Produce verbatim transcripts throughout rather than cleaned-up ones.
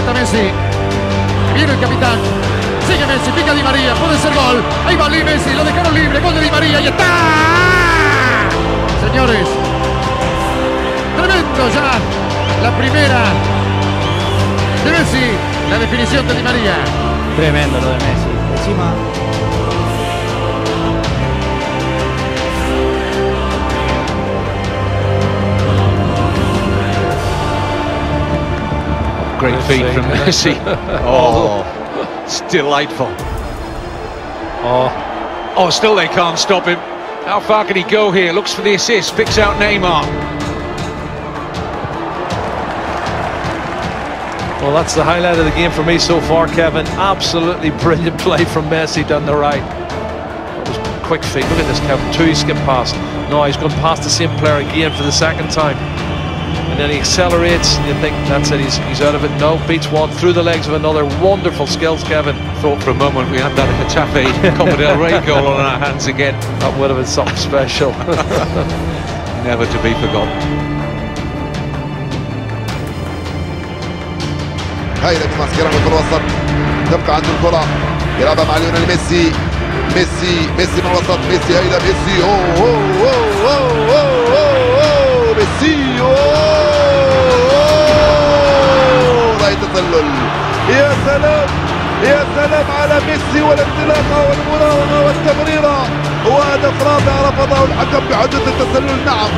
falta Messi. Viene el capitán. Sigue Messi, pica Di María, puede ser gol. Ahí va Lee Messi, lo dejaron libre. Gol de Di María y está. Señores, tremendo ya. La primera de Messi, la definición de Di María. Tremendo lo de Messi. Encima. Great feed from Messi. Oh, it's delightful. Oh. Oh, still they can't stop him. How far can he go here? Looks for the assist, picks out Neymar. Well, that's the highlight of the game for me so far, Kevin. Absolutely brilliant play from Messi down the right. That was a quick feed. Look at this, Kevin. Two skip past. No, he's going past the same player again for the second time. And then he accelerates, and you think that's it, he's, he's out of it. No, beats one through the legs of another. Wonderful skills, Kevin. Thought for a moment we had that Getafe Copa del Rey goal on our hands again. That would have been something special. Never to be forgotten. هايلة بمسكرة من الوسط، تبقى عنده الكرة، يلعبها مع ليونيل ميسي. ميسي ميسي من الوسط، ميسي هايلة ميسي. أوه أوه أوه أوه أوه ميسي. أوه رأي تسلل. يا سلام يا سلام على ميسي والانطلاقة والمراوغة والتمريرة، وهدف رابع رفضه الحكم بحدود التسلل. نعم.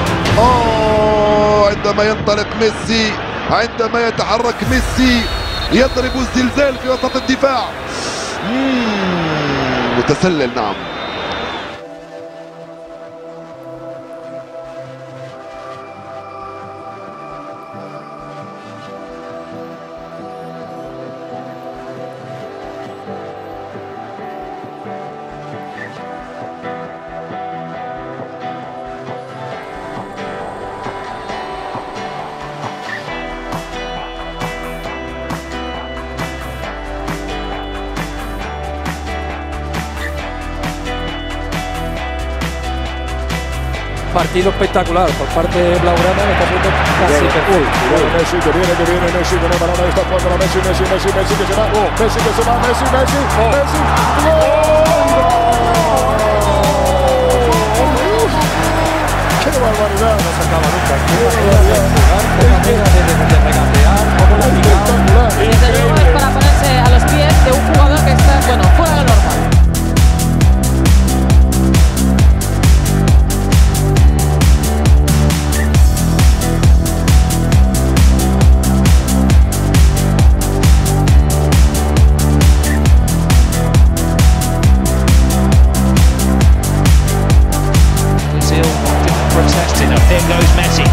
أوه عندما ينطلق ميسي، عندما يتحرك ميسي يضرب الزلزال في وسط الدفاع. متسلل. نعم. Partido espectacular por parte de Blaugrana, que está haciendo casi perfecto. Messi que viene, que viene, Messi con el balón, está jugando la Messi, Messi, Messi, Messi que se va, oh, Messi que se va, Messi, Messi, Messi, ¡gol! ¡Qué barbaridad! No se acaba nunca. ¡Qué barbaridad! Poca manera de, de, de regatear, poco complicado. Y desde luego es para ponerse a los pies de un jugador que está, bueno, fuera de lo normal. There goes Messi.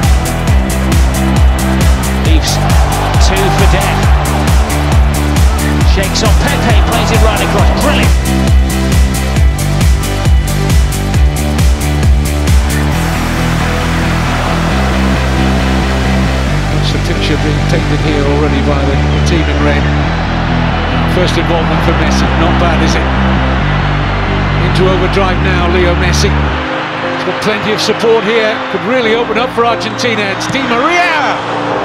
Leaves two for death. Shakes on Pepe, plays it right across. Brilliant. That's the picture being taken here already by the team in red. First involvement for Messi, not bad, is it? Into overdrive now, Leo Messi. He's got plenty of support here, could really open up for Argentina. It's Di Maria!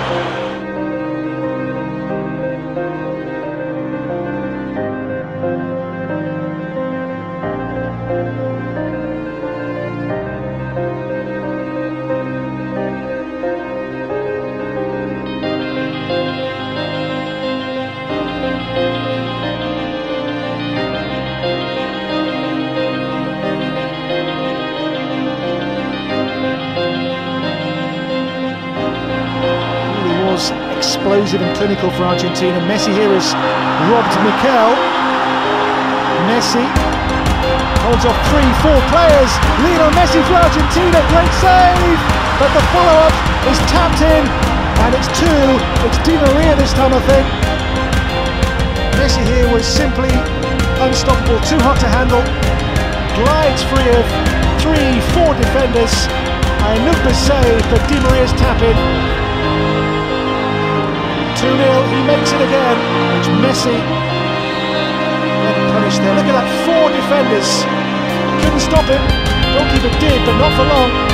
Explosive and clinical for Argentina. Messi here has robbed Mikel. Messi holds off three, four players. Lionel Messi for Argentina, great save! But the follow-up is tapped in, and it's two. It's Di Maria this time, I think. Messi here was simply unstoppable, too hot to handle. Glides free of three, four defenders. And Nuba's save, but Di Maria's tap in. two nil, he makes it again. It's Messi getting punished there. Look at that, four defenders. Couldn't stop him. Goalkeeper did, but not for long.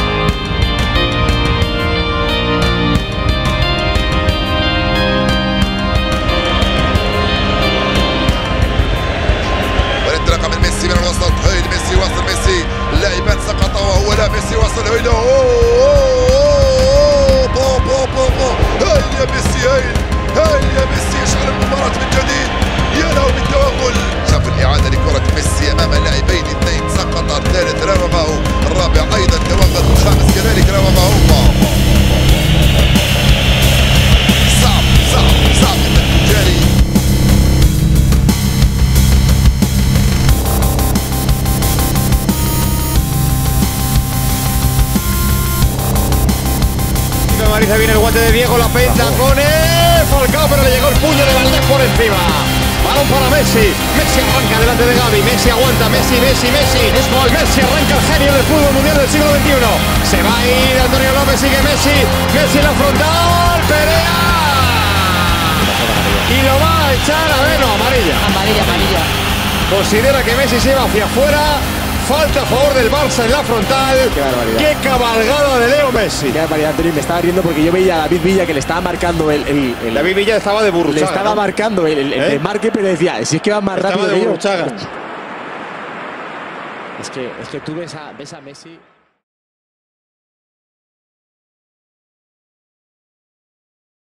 هايل هايل يا ميسي يشعل المباراة من جديد. يا له من توغل. شاف الإعادة لكرة ميسي أمام لاعبين اثنين، سقط الثالث راماو، الرابع أيضا توغل، والخامس كذلك راماو. صعب صعب صعب التجاري. Mariza, viene el guante de Diego, la penta con el Falcao, pero le llegó el puño de Valdés por encima. Balón para Messi. Messi arranca delante de Gavi. Messi aguanta. Messi, Messi, Messi. Es gol. Messi arranca el genio del fútbol mundial del siglo veintiuno. Se va a ir Antonio López, sigue Messi. Messi en la frontal. Perea. Y lo va a echar a ver, no, amarilla. Amarilla, amarilla. Considera que Messi se va hacia afuera. Falta a favor del Barça en la frontal. Qué barbaridad. Qué cabalgada de Leo Messi. Qué barbaridad, Antonio. Me estaba riendo porque yo veía a David Villa que le estaba marcando el. el, el David Villa estaba de Burruchaga. Le estaba ¿no? marcando el, el, el ¿Eh? desmarque, pero decía, si es que va más estaba rápido de que yo. Burruchaga. Es que, es que tú ves a, ves a Messi.